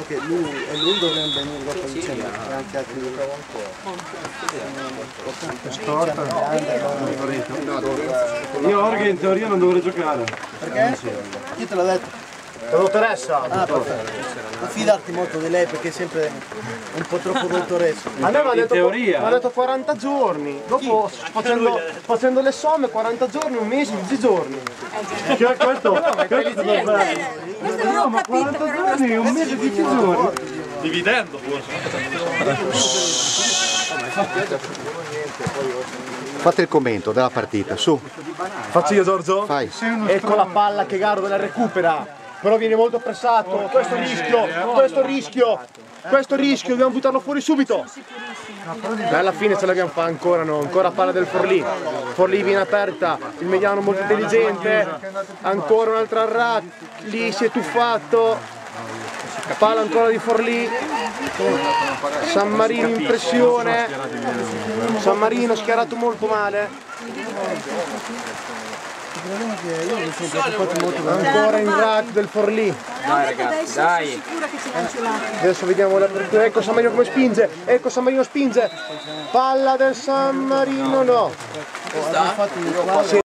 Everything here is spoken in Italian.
che lui e lui dovranno venire dopo vicenda, e anche altri due. Io Orga in teoria non dovrei giocare. Perché? Chi te l'ha detto? La dottoressa? Ah, perfetto. Non fidarti molto di lei perché è sempre un po' troppo dottoressa. A me mi ha teoria. detto 40 giorni, dopo facendo le somme 40 giorni, un mese, 10 giorni. Questo non ho capito 40 giorni, un mese, 10 giorni. Dividendo forse. Fate il commento della partita, su. Faccio io Giorgio? Fai. Ecco la palla che Gardo la recupera, però viene molto pressato, questo rischio, dobbiamo buttarlo fuori subito. E alla fine ce l'abbiamo fatta ancora, no? Ancora palla del Forlì. Forlì viene aperta, il mediano molto intelligente, ancora un'altra rat, lì si è tuffato. Palla ancora di Forlì, San Marino in pressione, San Marino schierato molto male, ancora in rack del Forlì. Dai ragazzi, dai! Adesso vediamo l'apertura, ecco San Marino come spinge, ecco San Marino spinge, palla del San Marino, no.